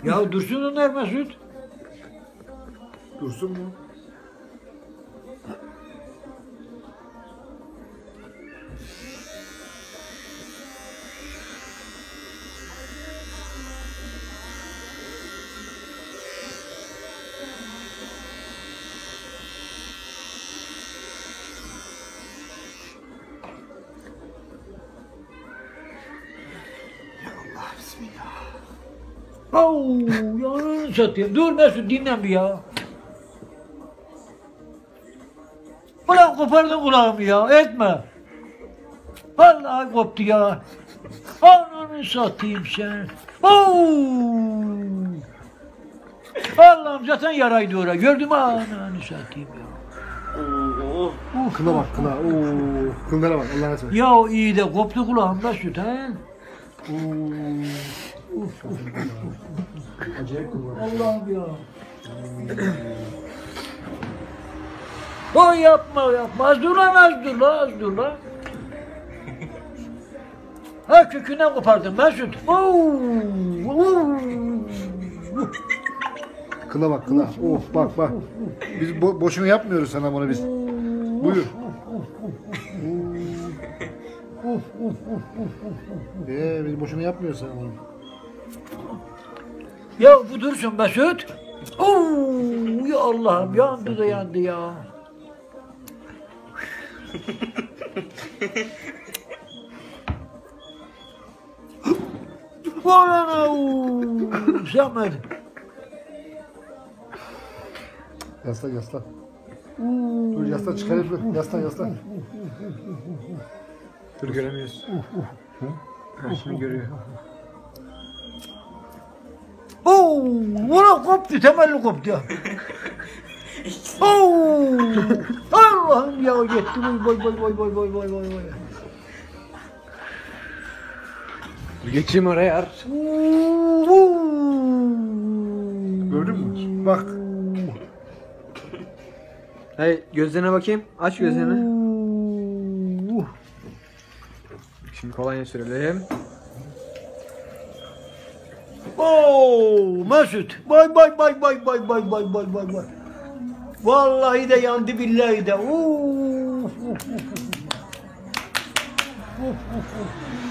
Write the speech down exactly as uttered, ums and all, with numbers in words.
Ya dursun onlar Mesut. Dursun mu? Au, yanını satayım. Dur Mesut dinlen bir ya. Ulan kopardın kulağımı ya. Etme. Vallahi koptu ya. Ananı satayım sen. Au. Allah'ım zaten yaraydı oraya. Gördün mü ananı satayım ya. Oo. Kına bak kına. Oo, kıllara bak Allah'a emanet. Ya o iyi de koptu kulağım Mesut he. Acayip kıl var. Allah'ım ya. O yapma yapma. Az dur lan az dur lan az dur lan. Ha kökünden kopardın Mesut. Oo, oo. Kına bak kına. Oh bak bak. Biz bo boşuna yapmıyoruz sana bunu biz. Buyur. Eee biz boşuna yapmıyoruz sana bunu. Ya bu dursun Mesut. Oo, ya Allah'ım yandı da yandı ya. Valla Samet. Yaslan yaslan. Dur yaslan çıkar hep. Yaslan yaslan. Dur göremiyoruz. Ha şimdi görüyor. Oo, valla koptu temelli koptu ya. Oo, Allah'ım ya yetti boy boy boy boy boy boy boy boy. Geçeyim oraya. Gördün mü? Bak. Hey gözlerine bakayım. Aç gözlerini. Şimdi kolonya sürelim. Oo, Mesut. Bay bay bay bay bay bay bay bay bay bay. Vallahi de yandı billahi de. Oo.